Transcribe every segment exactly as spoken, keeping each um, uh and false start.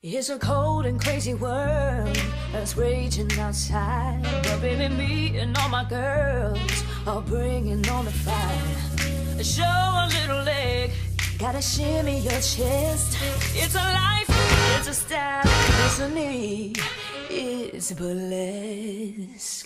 It's a cold and crazy world that's raging outside, but baby, me and all my girls are bringing on the fire. Show a little leg, gotta shimmy your chest. It's a life, it's a style, it's a need, it's burlesque.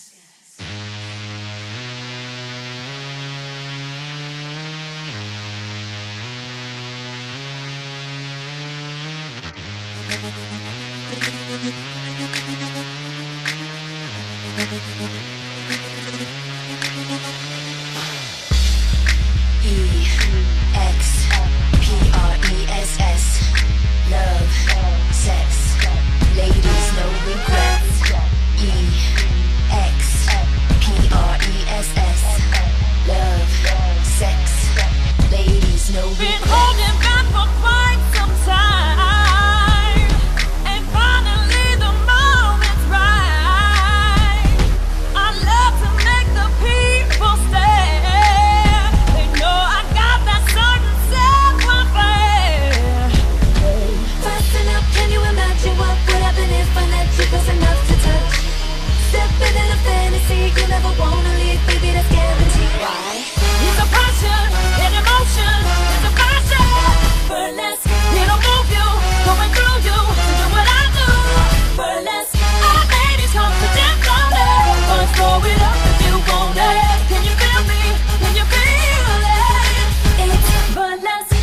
E X P R E S S, love, sex, ladies, no regrets. E X P R E S S, love, sex, ladies, no regrets. Been holding back for quite some time, and finally the moment's right. I love to make the people stare. They know I got that certain savoir-faire. Fasten up, can you imagine what would happen if I let you close enough to touch? Stepping in a fantasy you never wanna leave, baby, that's guaranteed. Why? It's a passion, an emotion, it's a passion. Burlesque, it'll move you, going through you, to do what I do. Burlesque, our ladies come to dance on it. Let's throw it up if you want it. Can you feel me? Can you feel it? It's Burlesque,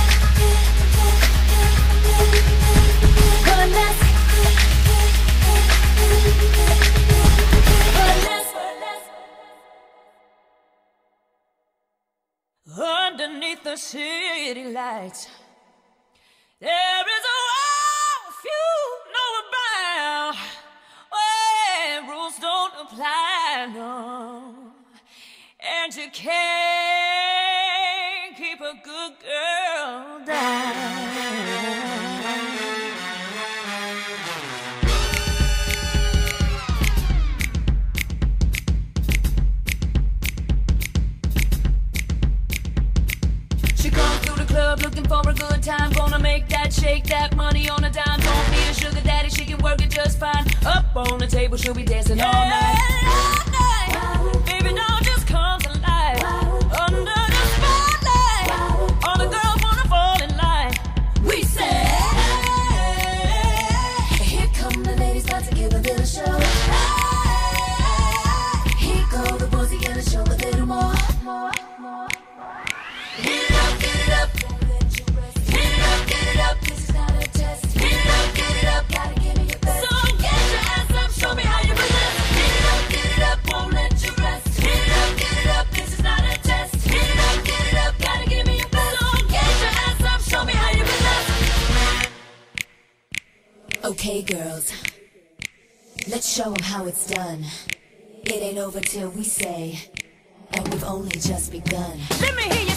burlesque, burlesque, burlesque. Underneath the city lights, there is a world few know about, where rules don't apply, no, and you can't keep a good girl down. She comes through the club looking for a good time, gonna make that shake that money on a dime. Don't need a sugar daddy, she can work it just fine. Up on the table, she'll be dancing all night. All night. Baby, don't just come to life. Under the spotlight, all the girls wanna fall in line. We say, here come the ladies, about to give a little show. Here go the boys, he gonna show a little more. Get it up, get it up, don't let you rest. Get it up, get it up, this is not a test. Get it up, get it up, gotta give me your best. so get your ass up, show me how you burlesque. Get it up, get it up, won't let you rest. Get it up, get it up, this is not a test. Get it up, get it up, gotta give me your best. So get your ass up, show me how you burlesque. Okay, girls, let's show them how it's done. It ain't over till we say, and we've only just begun. Let me hear you.